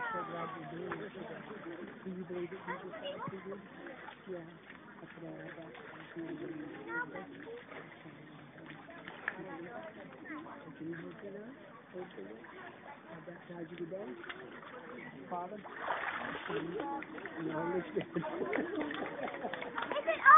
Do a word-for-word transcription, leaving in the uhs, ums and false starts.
so glad you're doing it. Do you believe that Jesus died for you? Yeah. That's what I got. Thank you. Jesus, you know, pray for you. I baptize you today. Father, Son, and the Holy Spirit.